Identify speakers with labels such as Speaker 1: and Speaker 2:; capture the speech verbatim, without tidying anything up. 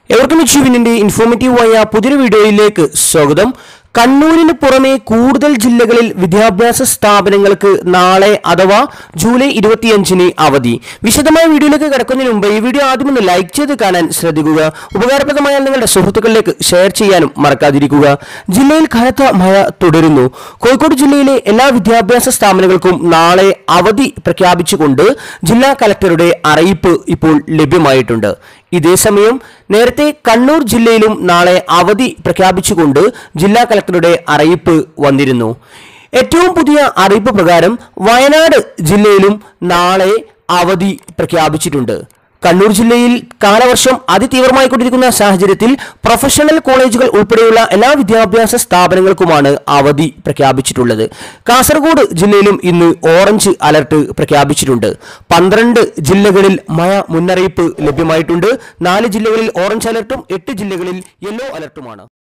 Speaker 1: എവർക്കും ഇച്ചുവിനിന്റെ ഇൻഫോർമേറ്റീവായ പുതിയൊരു വീഡിയോയിലേക്ക് സ്വാഗതം. കണ്ണൂരിന് പുറമെ കൂടുതൽ ജില്ലകളിൽ വിദ്യാഭ്യാസ സ്ഥാപനങ്ങൾക്ക് നാളെ അഥവാ ജൂലൈ ഇരുപത്തിയഞ്ചിന് അവധി. വിശദമായ വീഡിയോയിലേക്ക് കിടക്കുന്നതിന് മുമ്പ് ഈ വീഡിയോ ആദ്യം ഒന്ന് ലൈക്ക് ചെയ്ത് കാണാൻ ശ്രദ്ധിക്കുക. ഉപകാരപ്രദമായ നിങ്ങളുടെ സുഹൃത്തുക്കളിലേക്ക് ഷെയർ ചെയ്യാനും മറക്കാതിരിക്കുക. ജില്ലയിൽ കനത്ത മഴ തുടരുന്നു. കോഴിക്കോട് ജില്ലയിലെ എല്ലാ വിദ്യാഭ്യാസ സ്ഥാപനങ്ങൾക്കും നാളെ അവധി പ്രഖ്യാപിച്ചുകൊണ്ട് ജില്ലാ കലക്ടറുടെ അറിയിപ്പ് ഇപ്പോൾ ലഭ്യമായിട്ടുണ്ട്. ഇതേസമയം നേരത്തെ കണ്ണൂർ ജില്ലയിലും നാളെ അവധി പ്രഖ്യാപിച്ചുകൊണ്ട് ജില്ലാ കലക്ടറുടെ അറിയിപ്പ് വന്നിരുന്നു. ഏറ്റവും പുതിയ അറിയിപ്പ് പ്രകാരം വയനാട് ജില്ലയിലും നാളെ അവധി പ്രഖ്യാപിച്ചിട്ടുണ്ട്. കണ്ണൂർ ജില്ലയിൽ കാലവർഷം അതിതീവ്രമായിക്കൊണ്ടിരിക്കുന്ന സാഹചര്യത്തിൽ പ്രൊഫഷണൽ കോളേജുകൾ ഉൾപ്പെടെയുള്ള എല്ലാ വിദ്യാഭ്യാസ സ്ഥാപനങ്ങൾക്കുമാണ് അവധി പ്രഖ്യാപിച്ചിട്ടുള്ളത്. കാസർഗോഡ് ജില്ലയിലും ഇന്ന് ഓറഞ്ച് അലർട്ട് പ്രഖ്യാപിച്ചിട്ടുണ്ട്. പന്ത്രണ്ട് ജില്ലകളിൽ മഴ മുന്നറിയിപ്പ് ലഭ്യമായിട്ടുണ്ട്. നാല് ജില്ലകളിൽ ഓറഞ്ച് അലർട്ടും എട്ട് ജില്ലകളിൽ യെല്ലോ അലർട്ടുമാണ്.